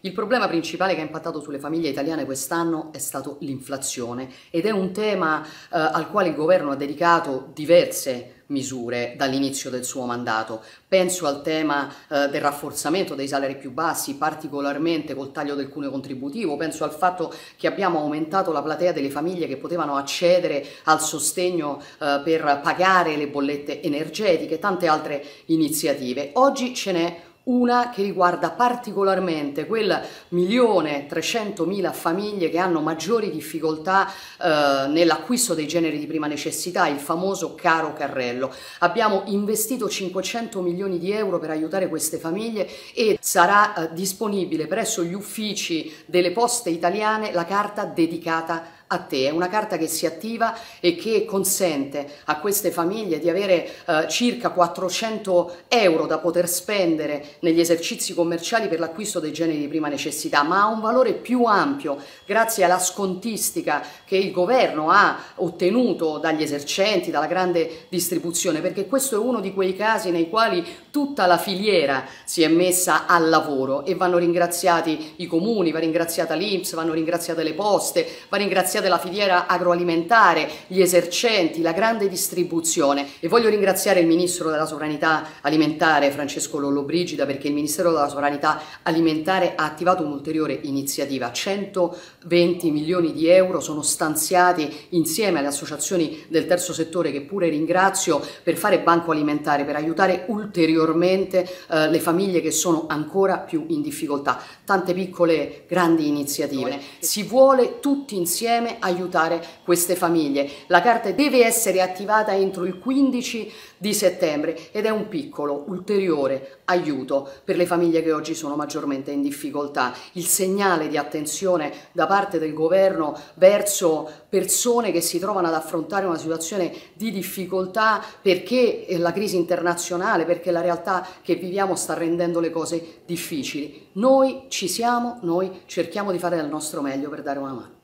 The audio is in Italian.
Il problema principale che ha impattato sulle famiglie italiane quest'anno è stato l'inflazione ed è un tema al quale il governo ha dedicato diverse misure dall'inizio del suo mandato. Penso al tema del rafforzamento dei salari più bassi, particolarmente col taglio del cuneo contributivo, penso al fatto che abbiamo aumentato la platea delle famiglie che potevano accedere al sostegno per pagare le bollette energetiche, tante altre iniziative. Oggi ce n'è una che riguarda particolarmente quel 1.300.000 famiglie che hanno maggiori difficoltà nell'acquisto dei generi di prima necessità, il famoso caro carrello. Abbiamo investito 500 milioni di euro per aiutare queste famiglie e sarà disponibile presso gli uffici delle poste italiane la carta dedicata a te. È una carta che si attiva e che consente a queste famiglie di avere circa 400 euro da poter spendere negli esercizi commerciali per l'acquisto dei generi di prima necessità, ma ha un valore più ampio grazie alla scontistica che il governo ha ottenuto dagli esercenti, dalla grande distribuzione, perché questo è uno di quei casi nei quali tutta la filiera si è messa al lavoro e vanno ringraziati i comuni, va ringraziata l'INPS, vanno ringraziate le poste, va ringraziata della filiera agroalimentare, gli esercenti, la grande distribuzione. E voglio ringraziare il Ministro della Sovranità Alimentare Francesco Lollobrigida, perché il Ministero della Sovranità Alimentare ha attivato un'ulteriore iniziativa. 120 milioni di euro sono stanziati insieme alle associazioni del terzo settore, che pure ringrazio, per fare banco alimentare, per aiutare ulteriormente le famiglie che sono ancora più in difficoltà. Tante piccole, grandi iniziative. Si vuole tutti insieme aiutare queste famiglie. La carta deve essere attivata entro il 15 di settembre ed è un piccolo, ulteriore aiuto per le famiglie che oggi sono maggiormente in difficoltà. Il segnale di attenzione da parte del governo verso persone che si trovano ad affrontare una situazione di difficoltà perché la crisi internazionale, perché la realtà che viviamo sta rendendo le cose difficili. Noi ci siamo, noi cerchiamo di fare del nostro meglio per dare una mano.